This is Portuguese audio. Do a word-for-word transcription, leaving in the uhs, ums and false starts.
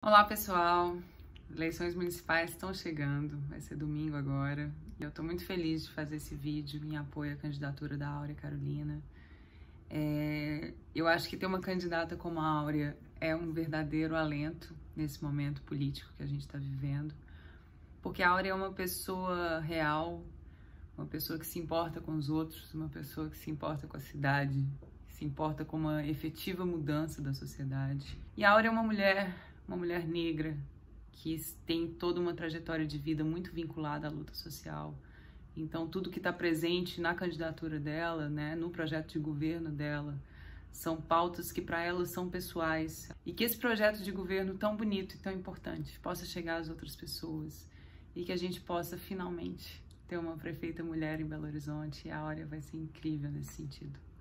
Olá pessoal, eleições municipais estão chegando, vai ser domingo agora e eu estou muito feliz de fazer esse vídeo em apoio à candidatura da Áurea Carolina. É, eu acho que ter uma candidata como a Áurea é um verdadeiro alento nesse momento político que a gente está vivendo, porque a Áurea é uma pessoa real, uma pessoa que se importa com os outros, uma pessoa que se importa com a cidade, que se importa com uma efetiva mudança da sociedade. E a Áurea é uma mulher uma mulher negra que tem toda uma trajetória de vida muito vinculada à luta social. Então, tudo que está presente na candidatura dela, né, no projeto de governo dela, são pautas que para ela são pessoais. E que esse projeto de governo tão bonito e tão importante possa chegar às outras pessoas e que a gente possa finalmente ter uma prefeita mulher em Belo Horizonte. E a Áurea vai ser incrível nesse sentido.